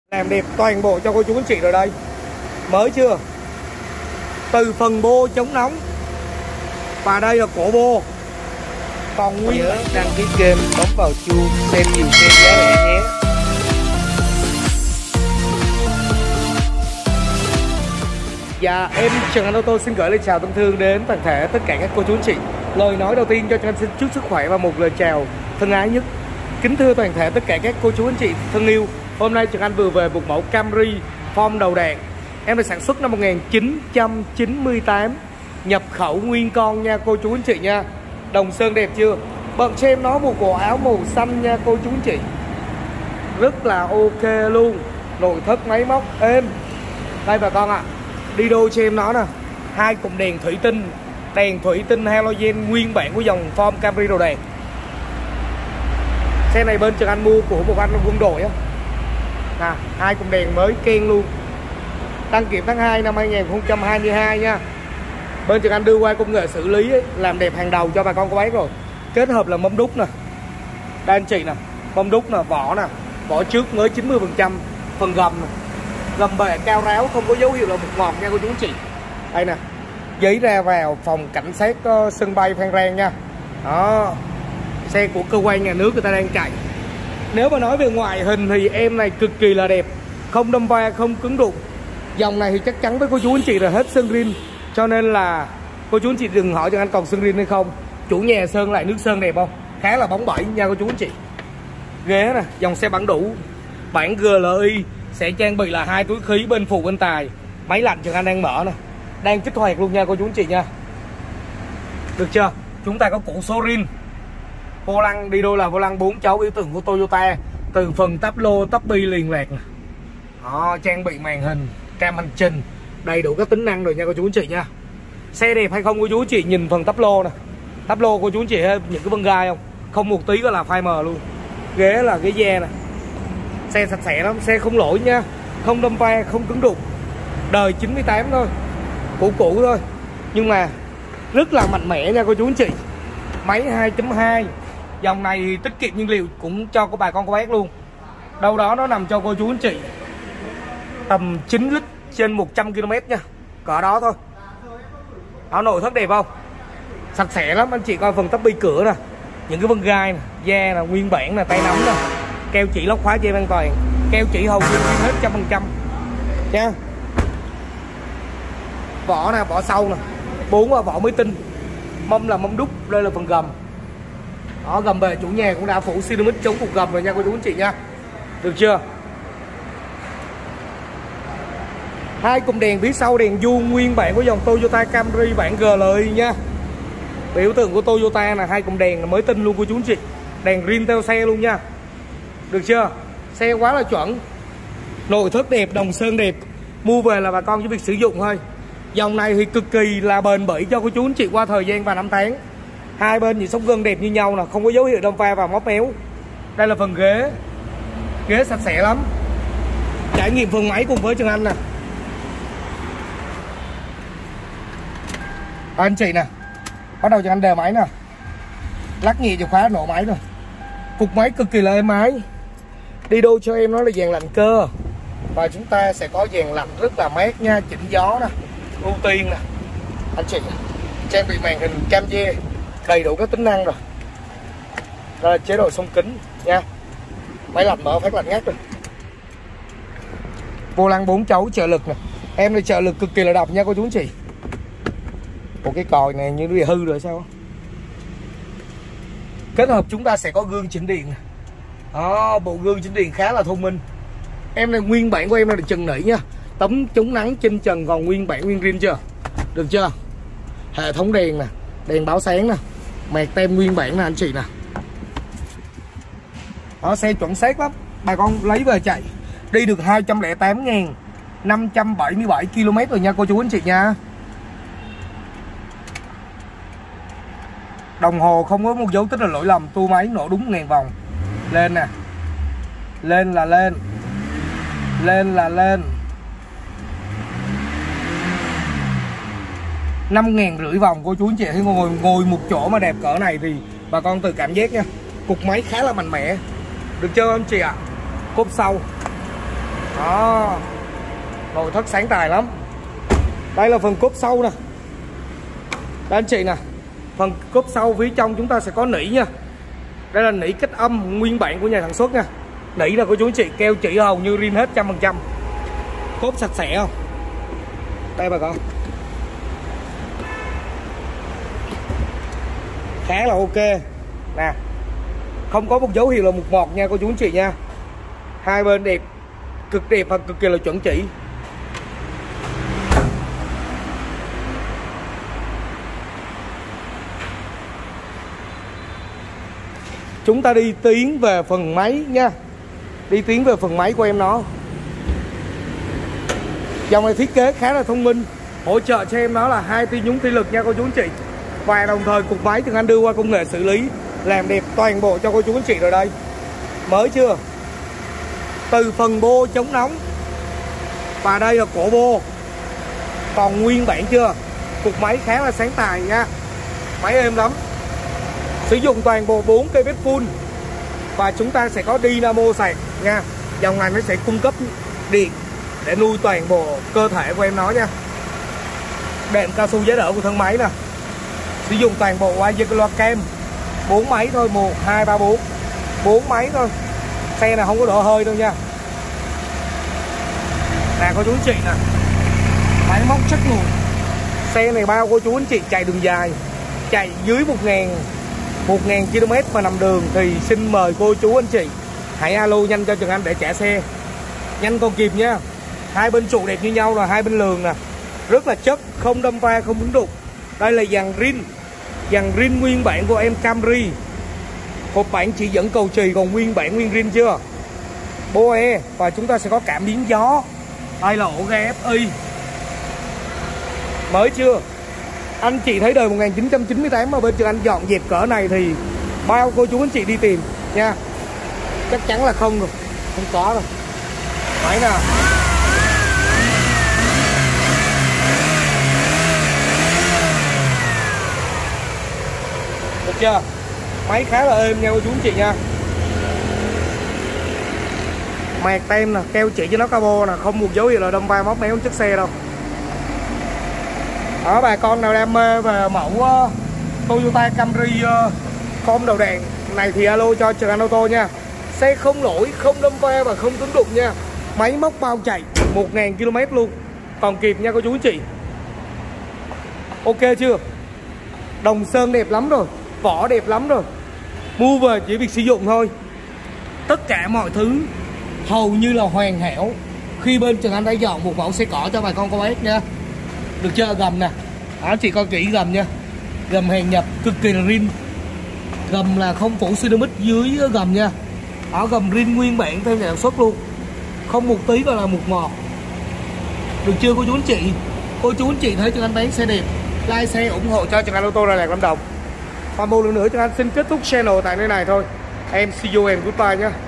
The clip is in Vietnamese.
Làm đẹp toàn bộ cho cô chú anh chị rồi đây. Mới chưa? Từ phần bô chống nóng và đây là cổ bô. Còn nguyên nhớ đăng ký kênh, bấm vào chuông xem nhiều xem giá rẻ nhé. Dạ em Trần Anh Ô Tô xin gửi lời chào thân thương đến toàn thể tất cả các cô chú anh chị. Lời nói đầu tiên cho Trần Anh xin chúc sức khỏe và một lời chào thân ái nhất. Kính thưa toàn thể tất cả các cô chú anh chị thân yêu. Hôm nay Trần Anh vừa về một mẫu Camry form đầu đạn. Em được sản xuất năm 1998, nhập khẩu nguyên con nha cô chú anh chị nha. Đồng sơn đẹp chưa? Bận cho em nó một bộ áo màu xanh nha cô chú anh chị. Rất là ok luôn. Nội thất máy móc êm. Đây bà con ạ. Đi đôi cho em nó nè. Hai cụm đèn thủy tinh halogen nguyên bản của dòng form Camry đầu đạn. Xe này bên Trần Anh mua của một anh quân đội á. Hai cụm đèn mới ken luôn. Đăng kiểm tháng 2 năm 2022 nha. Bên Trần Anh đưa qua công nghệ xử lý ấy, làm đẹp hàng đầu cho bà con cô bác rồi. Kết hợp là mâm đúc nè. Đây anh chị nè, mâm đúc nè, vỏ trước mới 90%, phần gầm nè. Gầm bệ cao ráo, không có dấu hiệu là một ngọt nha cô chú anh chị. Đây nè, giấy ra vào phòng cảnh sát sân bay Phan Rang nha. Đó, xe của cơ quan nhà nước người ta đang chạy. Nếu mà nói về ngoại hình thì em này cực kỳ là đẹp, không đâm va, không cứng đụng. Dòng này thì chắc chắn với cô chú anh chị là hết sơn rin, cho nên là cô chú anh chị đừng hỏi cho anh còn sơn rin hay không. Chủ nhà sơn lại nước sơn đẹp không? Khá là bóng bẩy nha cô chú anh chị. Ghế nè, dòng xe bản đủ, bản GLI sẽ trang bị là 2 túi khí bên phụ bên tài. Máy lạnh Trần Anh đang mở nè, đang kích hoạt luôn nha cô chú anh chị nha. Được chưa? Chúng ta có củ số rin. Vô lăng đi đôi là vô lăng 4 chấu biểu tượng của Toyota. Từ phần táp lô, táp bi liền lạc nè. Đó, trang bị màn hình, cam hành trình, đầy đủ các tính năng rồi nha cô chú anh chị nha. Xe đẹp hay không cô chú anh chị nhìn phần táp lô nè. Táp lô cô chú anh chị những cái vân gai không? Không một tí có là phai mờ luôn. Ghế là ghế da nè. Xe sạch sẽ lắm, xe không lỗi nha. Không đâm va, không cứng đụng. Đời 98 thôi, cũ thôi, nhưng mà rất là mạnh mẽ nha cô chú anh chị. Máy 2.2. Dòng này thì tiết kiệm nhiên liệu cũng cho các bà con cô bác luôn. Đâu đó nó nằm cho cô chú anh chị tầm 9 lít trên 100 km nha. Cỡ đó thôi. Áo nội thất đẹp không? Sạch sẽ lắm, anh chị coi phần tắp bi cửa nè. Những cái vân gai nè, da nè, nguyên bản nè, tay nắm nè. Keo chỉ lóc khóa cho em an toàn. Keo chỉ hầu như hết 100% nha. Vỏ nè, vỏ sau nè, 4 vỏ mới tinh. Mâm là mâm đúc, đây là phần gầm. Đó, gầm bề chủ nhà cũng đã phủ ceramic chống cục gầm rồi nha cô chú anh chị nha. Được chưa? Hai cụm đèn phía sau đèn vuông nguyên bản của dòng Toyota Camry bản GLI nha. Biểu tượng của Toyota là hai cụm đèn là mới tinh luôn cô chú anh chị. Đèn rin theo xe luôn nha. Được chưa? Xe quá là chuẩn. Nội thất đẹp, đồng sơn đẹp. Mua về là bà con chỉ việc sử dụng thôi. Dòng này thì cực kỳ là bền bỉ cho cô chú anh chị qua thời gian và năm tháng. Hai bên những sống gân đẹp như nhau nè, không có dấu hiệu đâm va và móp méo. Đây là phần ghế. Ghế sạch sẽ lắm. Trải nghiệm phần máy cùng với Trần Anh nè. Anh chị nè, bắt đầu Trần Anh đề máy nè. Lắc nhẹ chìa khóa nổ máy rồi. Cục máy cực kỳ là êm ái. Đi đôi cho em nó là dàn lạnh cơ. Và chúng ta sẽ có dàn lạnh rất là mát nha, chỉnh gió nè, ưu tiên nè. Anh chị trang bị màn hình cam dê, đầy đủ các tính năng rồi. Đây là chế độ xông kính nha. Máy lạnh mở phát lạnh ngắt rồi. Vô lăng 4 chấu trợ lực nè. Em này trợ lực cực kỳ là độc nha cô chú anh chị. Một cái còi này như bị hư rồi sao? Kết hợp chúng ta sẽ có gương chỉnh điện nè. Đó, bộ gương chỉnh điện khá là thông minh. Em này nguyên bản của em là được trần nỉ nha. Tấm chống nắng trên trần còn nguyên bản nguyên rin chưa? Được chưa? Hệ thống đèn nè, đèn báo sáng nè, mẹt tem nguyên bản nè anh chị nè. Đó, xe chuẩn xác lắm. Bà con lấy về chạy. Đi được 208.577 km rồi nha cô chú anh chị nha. Đồng hồ không có một dấu tích là lỗi lầm, tua máy nổ đúng 1000 vòng. Lên nè. Lên là lên. Lên là lên. 5.500 vòng cô chú anh chị. Thì ngồi một chỗ mà đẹp cỡ này thì bà con tự cảm giác nha. Cục máy khá là mạnh mẽ. Được chưa anh chị ạ? Cốp sau Đó, nội thất sáng tài lắm. Đây là phần cốp sau nè. Đây anh chị nè, phần cốp sau phía trong chúng ta sẽ có nỉ nha. Đây là nỉ cách âm nguyên bản của nhà sản xuất nha. Nỉ là của chú anh chị, keo chỉ hầu như rin hết 100%. Cốp sạch sẽ không? Đây bà con, khá là ok nè, không có một dấu hiệu là mục mọt nha cô chú anh chị nha. Hai bên đẹp, cực đẹp và cực kỳ là chuẩn chỉ. Chúng ta đi tiến về phần máy nha. Đi tiến về phần máy của em nó. Dòng này thiết kế khá là thông minh, hỗ trợ cho em nó là 2 tia nhúng thủy lực nha cô chú anh chị. Và đồng thời cục máy thì anh đưa qua công nghệ xử lý làm đẹp toàn bộ cho cô chú anh chị rồi đây. Mới chưa? Từ phần bô chống nóng, và đây là cổ bô còn nguyên bản chưa. Cục máy khá là sáng tài nha, máy êm lắm. Sử dụng toàn bộ 4 cây bếp full, và chúng ta sẽ có dynamo sạc nha. Dòng này nó sẽ cung cấp điện để nuôi toàn bộ cơ thể của em nó nha. Đệm cao su giá đỡ của thân máy nè. Sử dụng toàn bộ wire loa cam, 4 máy thôi, 1, 2, 3, 4 4 máy thôi. Xe này không có đổ hơi đâu nha. Nè cô chú anh chị nè, máy móc chất lượng. Xe này bao cô chú anh chị chạy đường dài, chạy dưới 1.000 km mà nằm đường thì xin mời cô chú anh chị hãy alo nhanh cho Trần Anh để trả xe. Nhanh còn kịp nha. Hai bên trụ đẹp như nhau rồi, hai bên lường nè, rất là chất, không đâm va, không đứng đục. Đây là dàn rin nguyên bản của em Camry. Hộp bản chỉ dẫn cầu chì, còn nguyên bản nguyên rin chưa. Boe, và chúng ta sẽ có cảm biến gió. Đây là ổ ga FI. Mới chưa? Anh chị thấy đời 1998 mà bên Trần Anh dọn dẹp cỡ này thì bao cô chú anh chị đi tìm nha. Chắc chắn là không rồi, không có đâu. Máy nào được chưa? Máy khá là êm nha cô chú anh chị nha. Mạc tem nè, keo chỉ cho nó cabo nè, không một dấu hiệu là đâm va móc méo chiếc xe đâu. Ở bà con nào đam mê về mẫu Toyota Camry form đầu đèn này thì alo cho Trần Anh Ô Tô nha. Xe không lỗi, không đâm va và không tính đụng nha. Máy móc bao chạy 1.000 km luôn, còn kịp nha cô chú anh chị. Ok chưa? Đồng sơn đẹp lắm rồi, vỏ đẹp lắm rồi. Mua về chỉ việc sử dụng thôi. Tất cả mọi thứ hầu như là hoàn hảo khi bên Trần Anh đã dọn một mẫu xe cỏ cho bà con cô bác nha. Được chưa? Gầm nè, anh chị coi kỹ gầm nha. Gầm hàng nhập cực kỳ là rin. Gầm là không phủ ceramic dưới gầm nha. Ở gầm rin nguyên bản theo nhà sản xuất luôn, không một tí gọi là một ngọt. Được chưa cô chú anh chị? Cô chú anh chị thấy Trần Anh bán xe đẹp, like xe ủng hộ cho Trần Anh Ô Tô Đà Lạt Lâm Đồng. Và một lần nữa Trần Anh xin kết thúc channel tại nơi này thôi. Em see you and goodbye nhé.